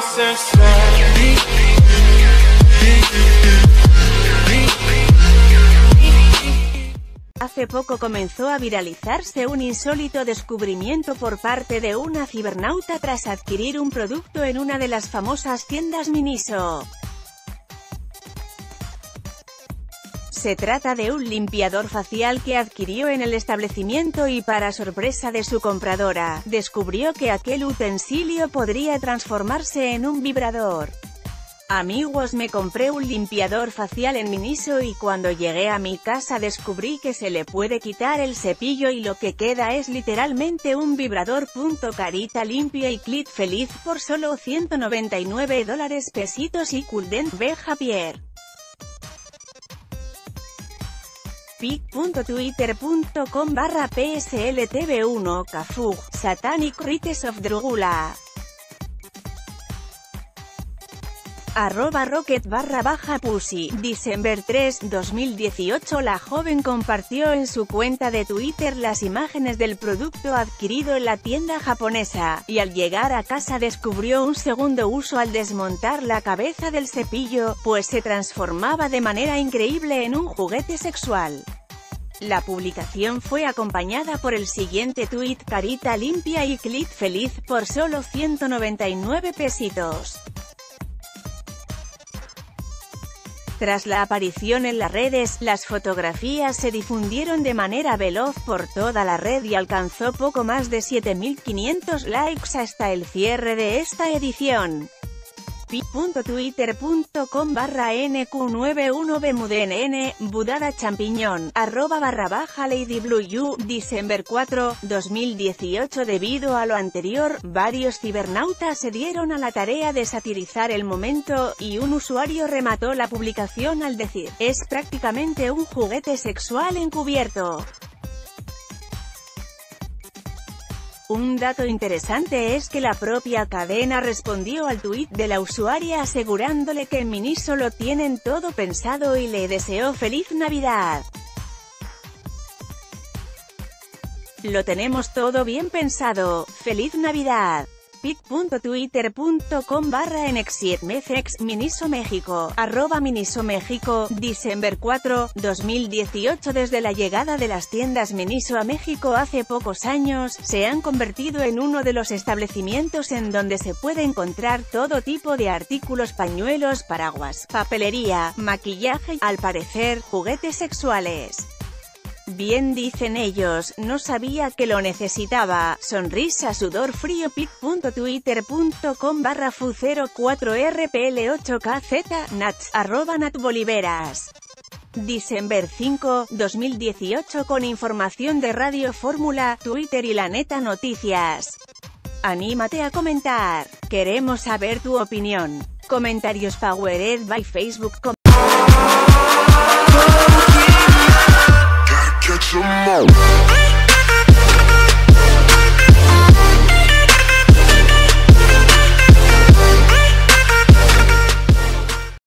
Hace poco comenzó a viralizarse un insólito descubrimiento por parte de una cibernauta tras adquirir un producto en una de las famosas tiendas Miniso. Se trata de un limpiador facial que adquirió en el establecimiento y, para sorpresa de su compradora, descubrió que aquel utensilio podría transformarse en un vibrador. Amigos, me compré un limpiador facial en Miniso y cuando llegué a mi casa descubrí que se le puede quitar el cepillo y lo que queda es literalmente un vibrador. Carita limpia y clit feliz por solo $199 pesitos y Couldn't be happier. pic.twitter.com/PSLTV1 Cafug, Satanic Rites of Drugula. @rocket_pussy, December 3, 2018. La joven compartió en su cuenta de Twitter las imágenes del producto adquirido en la tienda japonesa, y al llegar a casa descubrió un segundo uso al desmontar la cabeza del cepillo, pues se transformaba de manera increíble en un juguete sexual. La publicación fue acompañada por el siguiente tuit: carita limpia y clit feliz por solo 199 pesitos. Tras la aparición en las redes, las fotografías se difundieron de manera veloz por toda la red y alcanzó poco más de 7.500 likes hasta el cierre de esta edición. pic.twitter.com/nq91bmudnn, Budada Champiñón, @_LadyBlueU, December 4, 2018. Debido a lo anterior, varios cibernautas se dieron a la tarea de satirizar el momento, y un usuario remató la publicación al decir: es prácticamente un juguete sexual encubierto. Un dato interesante es que la propia cadena respondió al tuit de la usuaria asegurándole que en Miniso lo tienen todo pensado y le deseó feliz Navidad. Lo tenemos todo bien pensado, feliz Navidad. pic.twitter.com/nx7mfx, Miniso México, @Miniso México, December 4, 2018. Desde la llegada de las tiendas Miniso a México hace pocos años, se han convertido en uno de los establecimientos en donde se puede encontrar todo tipo de artículos: pañuelos, paraguas, papelería, maquillaje y, al parecer, juguetes sexuales. Bien dicen ellos, no sabía que lo necesitaba, sonrisa sudor frío. pic.twitter.com/fu04rpl8kz, nats, @natboliveras. December 5, 2018. Con información de Radio Fórmula, Twitter y La Neta Noticias. Anímate a comentar, queremos saber tu opinión. Comentarios powered by Facebook.